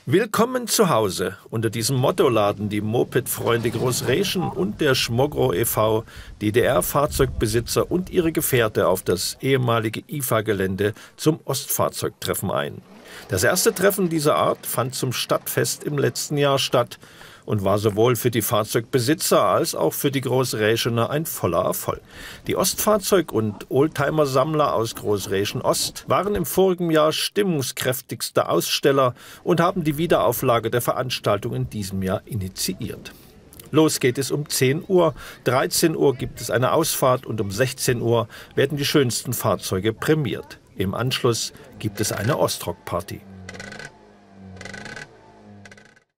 Willkommen zu Hause. Unter diesem Motto laden die Moped-Freunde Großräschen und der Schmogro e.V. DDR-Fahrzeugbesitzer und ihre Gefährte auf das ehemalige IFA-Gelände zum Ostfahrzeugtreffen ein. Das erste Treffen dieser Art fand zum Stadtfest im letzten Jahr statt und war sowohl für die Fahrzeugbesitzer als auch für die Großräschener ein voller Erfolg. Die Ostfahrzeug- und Oldtimer-Sammler aus Großräschen Ost waren im vorigen Jahr stimmungskräftigste Aussteller und haben die Wiederauflage der Veranstaltung in diesem Jahr initiiert. Los geht es um 10 Uhr, 13 Uhr gibt es eine Ausfahrt und um 16 Uhr werden die schönsten Fahrzeuge prämiert. Im Anschluss gibt es eine Ostrock-Party.